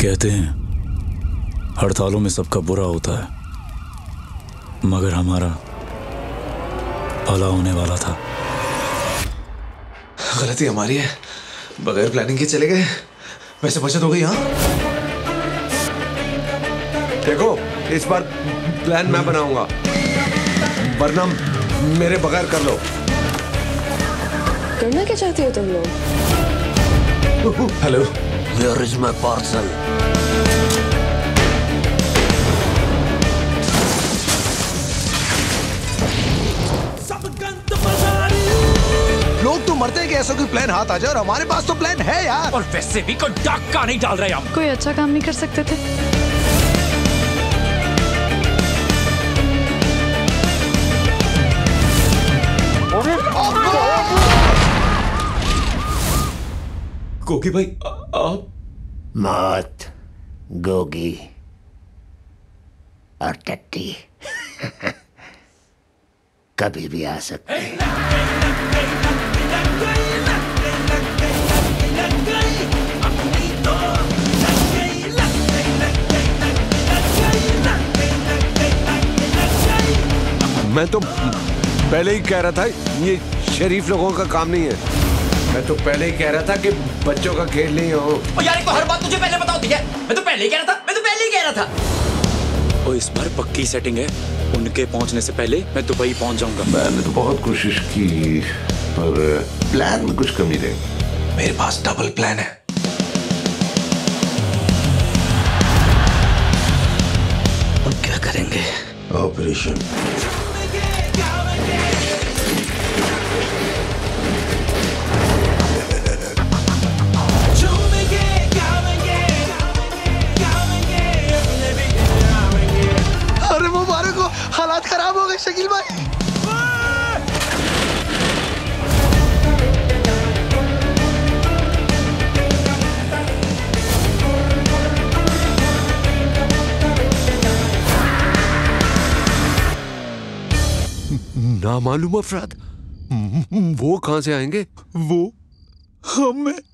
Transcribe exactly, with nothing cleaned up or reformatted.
कहते हैं हड़तालों में सबका बुरा होता है, मगर हमारा भला होने वाला था। गलती हमारी है, बगैर प्लानिंग के चले गए। वैसे बचत हो गई। हाँ देखो, इस बार प्लान मैं बनाऊंगा, वरना मेरे बगैर कर लो। करना क्या चाहते हो तुम लोग? Hello, Where is my parcel? लोग तो मरते हैं कि ऐसा कोई प्लान हाथ आ जाए, और हमारे पास तो प्लान है यार। और वैसे भी कोई डाका नहीं डाल रहे हम। कोई अच्छा काम नहीं कर सकते थे? गोगी भाई, आप मौत, गोगी और टट्टी कभी भी आ सकते हैं। मैं तो पहले ही कह रहा था, ये शरीफ लोगों का काम नहीं है। मैं तो पहले ही कह रहा था कि बच्चों का खेल नहीं हो। और यार, एक तो हर बात तुझे पहले पता होती है। मैं तो पहले ही कह रहा था मैं तो पहले ही कह रहा था। और इस बार पक्की सेटिंग है, उनके पहुंचने से पहले मैं दुबई पहुंच जाऊंगा। मैंने तो बहुत कोशिश की, पर प्लान में कुछ कमी रही। मेरे पास डबल प्लान है। हम क्या करेंगे? ऑपरेशन अरे मुबारक हो, हालात खराब हो गए शकील भाई। नामालूम अफराद, वो कहां से आएंगे? वो हमें